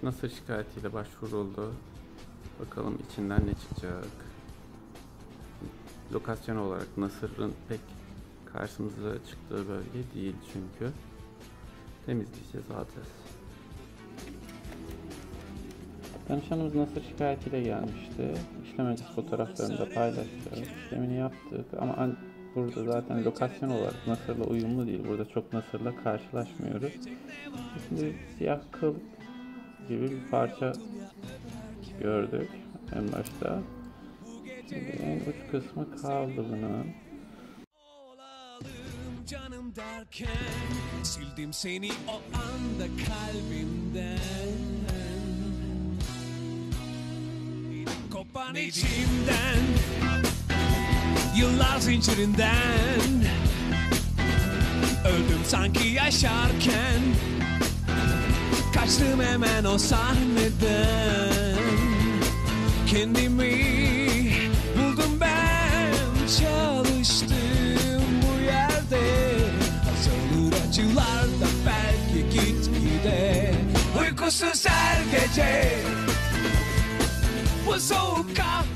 Nasır şikayetiyle başvuruldu. Bakalım içinden ne çıkacak. Lokasyon olarak Nasır'ın pek karşımıza çıktığı bölge değil çünkü. Temizleyeceğiz, alacağız. Danışanımız Nasır şikayetiyle gelmişti. İşlem öncesi fotoğraflarını da paylaştı. İşlemini yaptık ama burada zaten lokasyon olarak Nasır'la uyumlu değil. Burada çok Nasır'la karşılaşmıyoruz. Şimdi siyah kıl gibi bir parça gördük en başta. Şimdi en uç kısmı kaldı bunun. Canım derken sildim seni o anda kalbimden. Kopan içimden, yıllar zincirinden. Öldüm sanki yaşarken, kaçtım hemen o sahneden. Kendimi buldum ben, çalıştım bu yerde. Azalır acılar da belki gitgide. Uykusuz her gece bu soğuk kahve